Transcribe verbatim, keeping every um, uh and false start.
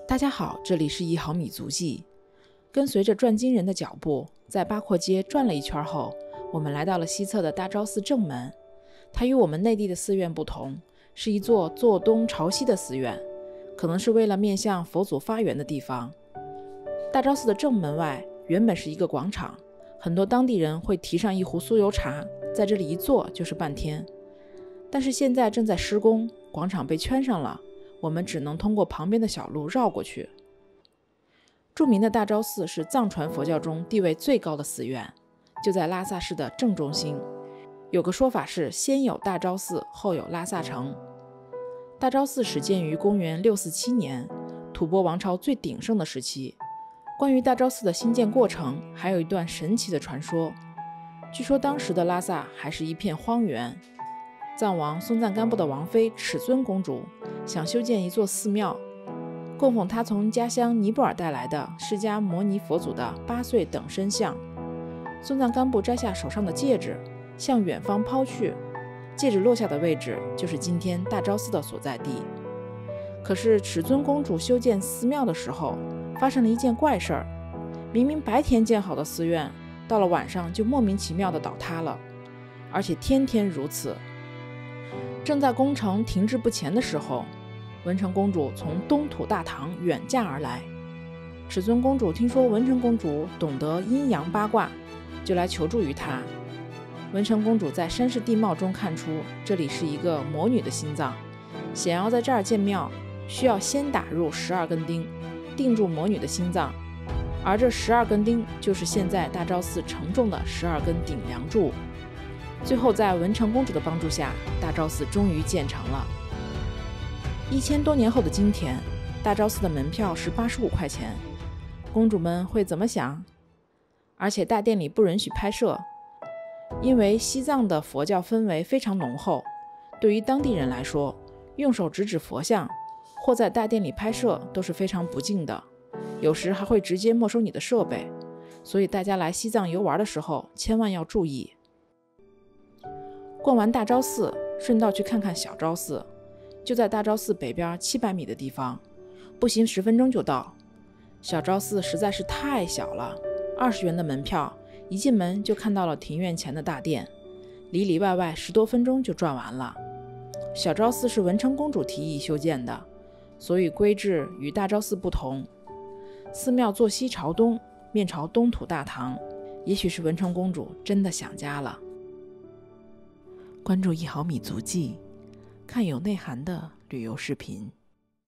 大家好，这里是一毫米足迹。跟随着转经人的脚步，在八廓街转了一圈后，我们来到了西侧的大昭寺正门。它与我们内地的寺院不同，是一座坐东朝西的寺院，可能是为了面向佛祖发源的地方。大昭寺的正门外原本是一个广场，很多当地人会提上一壶酥油茶，在这里一坐就是半天。但是现在正在施工，广场被圈上了，我们只能通过旁边的小路绕过去。著名的大昭寺是藏传佛教中地位最高的寺院，就在拉萨市的正中心。有个说法是先有大昭寺，后有拉萨城。大昭寺始建于公元六四七年，吐蕃王朝最鼎盛的时期。关于大昭寺的兴建过程，还有一段神奇的传说。据说当时的拉萨还是一片荒原，藏王松赞干布的王妃尺尊公主想修建一座寺庙，供奉她从家乡尼泊尔带来的释迦牟尼佛祖的八岁等身像。松赞干布摘下手上的戒指，向远方抛去，戒指落下的位置就是今天大昭寺的所在地。可是尺尊公主修建寺庙的时候，发生了一件怪事儿，明明白天建好的寺院，到了晚上就莫名其妙地倒塌了，而且天天如此。正在工程停滞不前的时候，文成公主从东土大唐远嫁而来。尺尊公主听说文成公主懂得阴阳八卦，就来求助于她。文成公主在山势地貌中看出这里是一个魔女的心脏，想要在这儿建庙，需要先打入十二根钉，定住魔女的心脏，而这十二根钉就是现在大昭寺承重的十二根顶梁柱。最后在文成公主的帮助下，大昭寺终于建成了。一千多年后的今天，大昭寺的门票是八十五块钱，公主们会怎么想？而且大殿里不允许拍摄，因为西藏的佛教氛围非常浓厚，对于当地人来说，用手指指佛像或在大殿里拍摄都是非常不敬的，有时还会直接没收你的设备，所以大家来西藏游玩的时候千万要注意。逛完大昭寺，顺道去看看小昭寺，就在大昭寺北边七百米的地方，步行十分钟就到。小昭寺实在是太小了，二十元的门票，一进门就看到了庭院前的大殿，里里外外十多分钟就转完了。小昭寺是文成公主提议修建的，所以规制与大昭寺不同。寺庙坐西朝东，面朝东土大唐，也许是文成公主真的想家了。关注一毫米足迹，看有内涵的旅游视频。